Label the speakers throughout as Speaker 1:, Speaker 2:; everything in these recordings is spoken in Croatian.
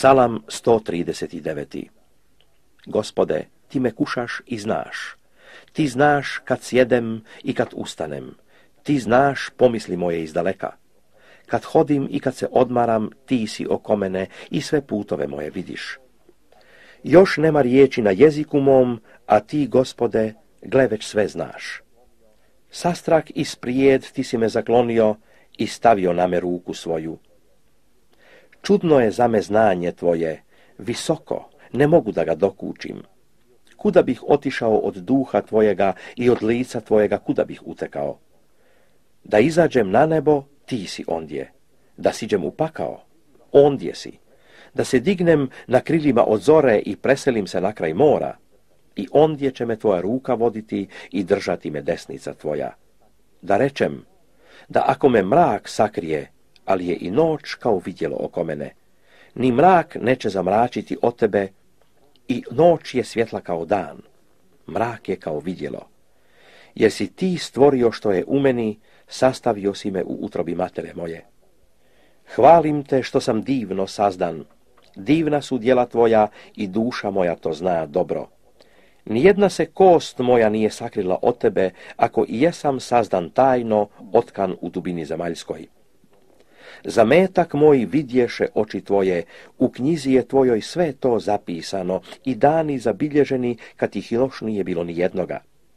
Speaker 1: Psalam 139. Gospode, ti me kušaš i znaš. Ti znaš kad sjedem i kad ustanem. Ti znaš pomisli moje izdaleka. Kad hodim i kad se odmaram, ti si oko mene i sve putove moje vidiš. Još nema riječi na jeziku mom, a ti, Gospode, gle već sve znaš. Sastrak isprijed ti si me zaklonio i stavio na me ruku svoju. Čudno je za me znanje tvoje, visoko, ne mogu da ga dokučim. Kuda bih otišao od duha tvojega i od lica tvojega, kuda bih utekao? Da izađem na nebo, ti si ondje. Da siđem u pakao, ondje si. Da se dignem na krilima od zore i preselim se na kraj mora, i ondje će me tvoja ruka voditi i držati me desnica tvoja. Da rečem, da ako me mrak sakrije, ali je i noć kao vidjelo oko mene, ni mrak neće zamračiti od tebe, i noć je svjetla kao dan, mrak je kao vidjelo. Jer si ti stvorio što je u meni, sastavio si me u utrobi matere moje. Hvalim te što sam divno sazdan, divna su djela tvoja i duša moja to zna dobro. Nijedna se kost moja nije sakrila od tebe, ako i jesam sazdan tajno, otkan u dubini zemaljskoj. Zametak moj vidješe oči tvoje, u knjizi je tvojoj sve to zapisano i dani zabilježeni kad ih još nije bilo ni jednoga.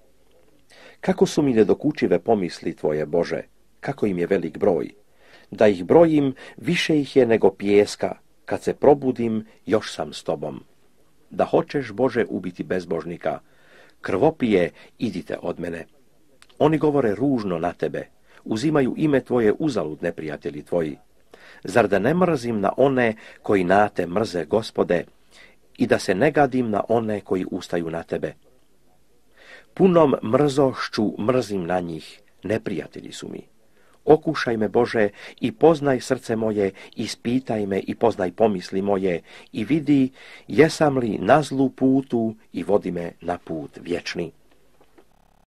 Speaker 1: Kako su mi nedokučive pomisli tvoje, Bože, kako im je velik broj. Da ih brojim, više ih je nego pijeska, kad se probudim, još sam s tobom. Da hoćeš, Bože, ubiti bezbožnika, krvopije, idite od mene. Oni govore ružno na tebe, uzimaju ime tvoje uzalud, neprijatelji tvoji. Zar da ne mrzim na one koji na te mrze, Gospode, i da se ne gadim na one koji ustaju na tebe? Punom mrzošću mrzim na njih, neprijatelji su mi. Okušaj me, Bože, i poznaj srce moje, ispitaj me i poznaj pomisli moje, i vidi jesam li na zlu putu i vodi me na put vječni.